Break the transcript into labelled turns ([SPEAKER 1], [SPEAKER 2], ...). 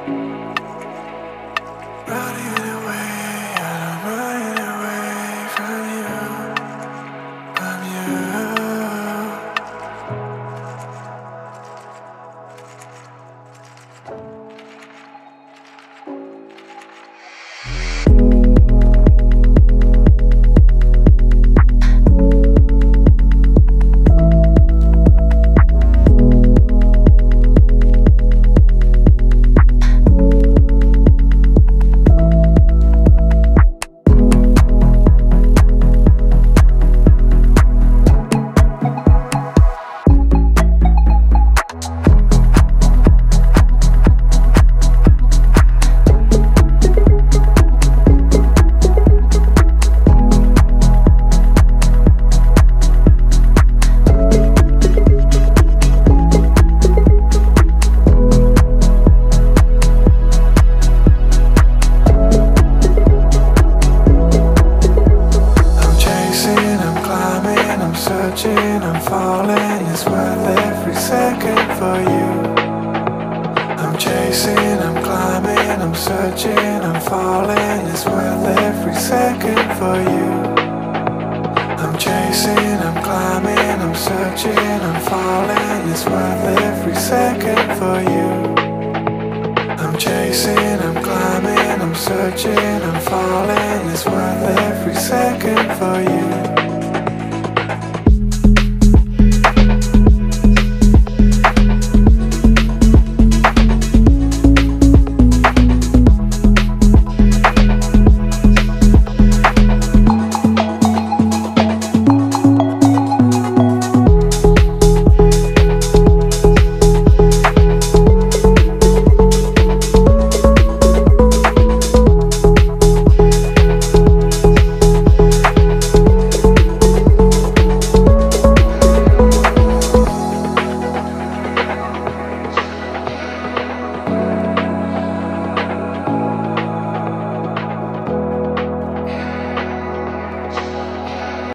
[SPEAKER 1] Running away, I'm running away from you, from you. I'm falling, it's worth every second for you. I'm chasing, I'm climbing, I'm searching, I'm falling, it's worth every second for you. I'm chasing, I'm climbing, I'm searching, I'm falling, it's worth every second for you. I'm chasing, I'm climbing, I'm searching, I'm falling, it's worth every second for you.